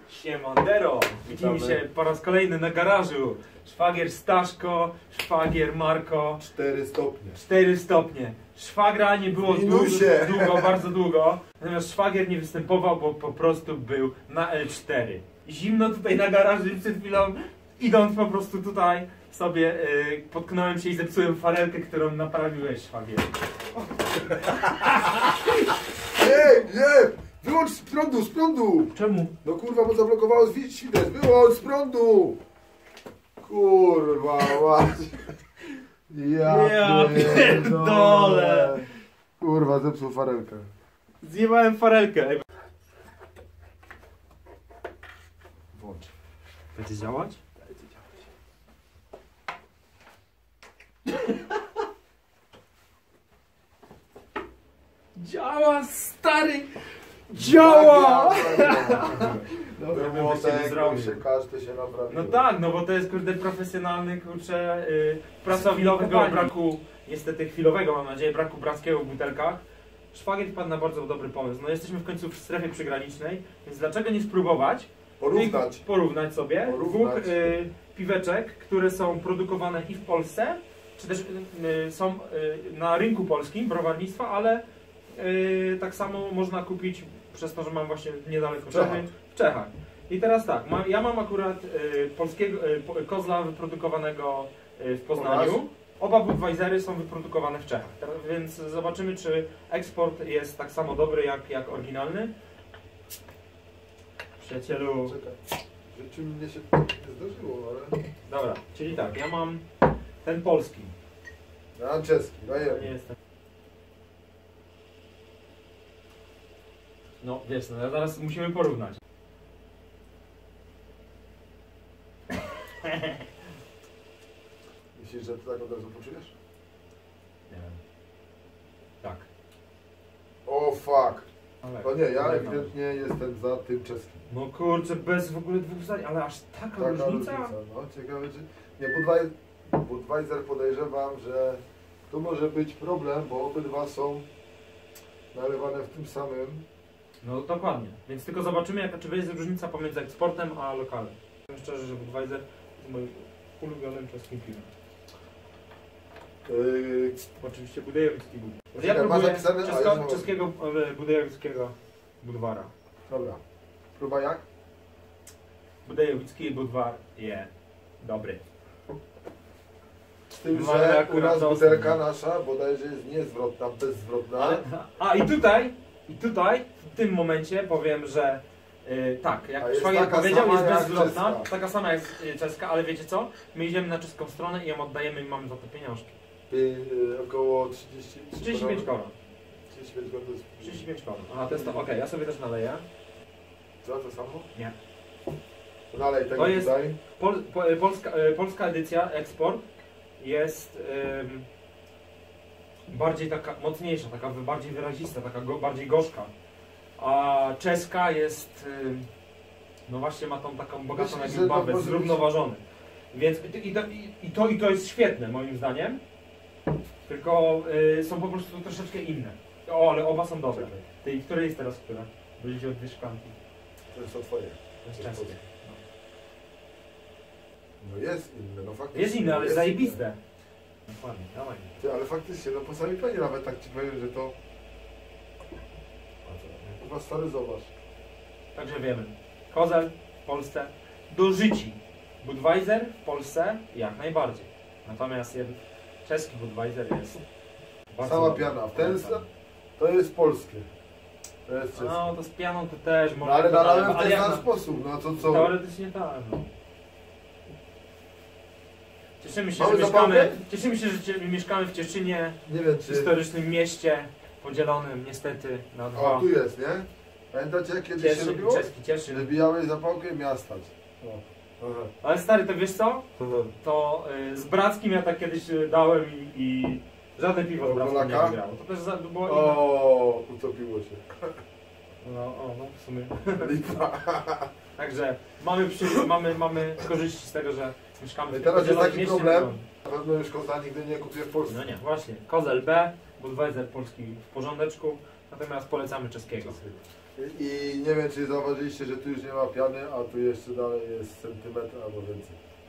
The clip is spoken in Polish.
Siemandero! Widzimy się po raz kolejny na garażu. Szwagier Staszko, szwagier Marko. 4 stopnie. 4 stopnie. Szwagra nie było długo, bardzo długo. Natomiast szwagier nie występował, bo po prostu był na L4. Zimno tutaj na garażu przed chwilą, idąc po prostu tutaj sobie potknąłem się i zepsułem farelkę, którą naprawiłeś, szwagier. Nie! Wyłącz z prądu, z prądu! Czemu? No kurwa, bo zablokowało światło. Wyłącz z prądu! Kurwa, mać. Ja pierdolę! Kurwa, zepsuł farelkę. Zjebałem farelkę. Włącz. Będzie działać? Będzie działać. Działa, stary! Działa! Dobra, każdy się naprawił. No tak, no bo to jest kurde profesjonalny, kurczę, praca chwilowego braku, niestety chwilowego mam nadzieję, braku brackiego w butelkach. Szwagier wpadł na bardzo dobry pomysł. No jesteśmy w końcu w strefie przygranicznej, więc dlaczego nie spróbować porównać sobie dwóch piweczek, które są produkowane i w Polsce, czy też są na rynku polskim browarnictwa, ale tak samo można kupić przez to, że mam właśnie niedaleko Czechy, w Czechach. I teraz tak, ja mam akurat polskiego kozla wyprodukowanego w Poznaniu. Oba Budweisery są wyprodukowane w Czechach, więc zobaczymy, czy eksport jest tak samo dobry jak oryginalny. Przyjacielu... Czekaj, rzeczy mnie się nie zdarzyło, ale... Dobra, czyli tak, ja mam ten polski. Ja mam czeski, dajemy. Nie jestem. No wiesz, no zaraz musimy porównać. Myślisz, że ty tak od razu poczujesz? Nie wiem. Tak. O fuck! Ale, No nie, ja ewidentnie jestem za tym czeskim. no kurczę, bez w ogóle dwóch zdań, ale aż taka różnica? No ciekawe, czy... Nie, Budweiser podejrzewam, że tu może być problem, bo obydwa są nalewane w tym samym. No dokładnie, więc tylko zobaczymy, czy jest różnica pomiędzy eksportem a lokalem. Powiem szczerze, że Budweiser jest moim ulubionym czeskim piwem. Oczywiście budejowicki Budwar. Ja próbuję czeskiego budejowickiego Budwara. Dobra. Próba jak? Budejowicki Budwar jest dobry. Z tym, że u nas butelka nasza bodajże jest niezwrotna, bezzwrotna. Ale, i tutaj w tym momencie powiem, że tak, jak szwagier powiedział, jest bezzwrotna, taka sama jak czeska, ale wiecie co? My idziemy na czeską stronę i ją oddajemy i mamy za to pieniążki. Około 35 koron. 35 koron to jest... 35 koron. Aha, to jest to, okej, ja sobie też naleję. Co, to samo? Nie. Nalej tego to jest tutaj. Polska edycja, eksport, jest bardziej taka mocniejsza, taka bardziej wyrazista, taka bardziej gorzka. A czeska jest, no właśnie ma tą taką bogatą jakby babę, zrównoważony. Więc i to jest świetne moim zdaniem, tylko są po prostu troszeczkę inne. O, ale oba są dobre. Tej, której jest teraz która? Będziecie od dwie szklanki. To jest to twoje. To jest czeskie. No jest inne, no faktycznie. Jest inne, ale jest zajebiste. Dokładnie, dawaj. Ty, ale faktycznie, no po samej planie nawet tak ci powiem, że to... Chyba stary, zobacz. Także wiemy. Kozel w Polsce do życi. Budweiser w Polsce jak najbardziej. Natomiast czeski Budweiser jest bardzo sama dobry. piana. To jest polskie. To jest czeskie. No to z pianą to też może. No, ale nalałem w ten sam sposób, no to co? Teoretycznie tak, no. Cieszymy się, że mieszkamy w Cieszynie, nie wiem, czy... historycznym mieście, podzielonym niestety na dwa. O, tu jest, nie? Pamiętacie jak kiedyś się robiło? Czeski Cieszyn. Wybijałeś zapałkę i miała stać. Ale stary, to wiesz co? To z Brackim ja tak kiedyś dałem i żadne piwo z Brackim nie wygrało. To też było inne. O, utopiło się. No w sumie. Także mamy korzyści z tego, że mieszkamy w teraz jest taki mieście, problem. Na pewno już kozla nigdy nie kupię w Polsce. No nie, właśnie. Kozel B Budweiser polski w porządeczku, natomiast polecamy czeskiego. I nie wiem, czy zauważyliście, że tu już nie ma piany, a tu jeszcze dalej jest centymetr albo więcej.